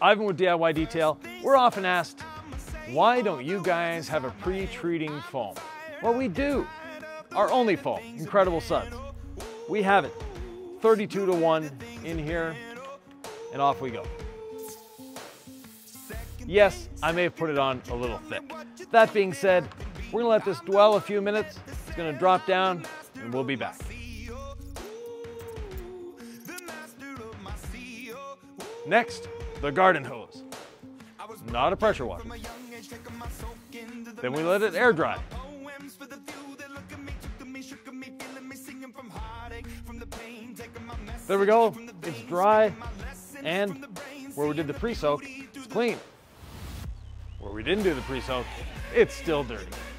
Ivan with DIY Detail. We're often asked, why don't you guys have a pre-treating foam? Well, we do. Our only foam, Incredible Suds. We have it. 32-to-1 in here, and off we go. Yes, I may have put it on a little thick. That being said, we're gonna let this dwell a few minutes. It's gonna drop down, and we'll be back. Next, the garden hose. Not a pressure washer. Then we let it air dry. There we go, it's dry, and where we did the pre-soak, it's clean. Where we didn't do the pre-soak, it's still dirty.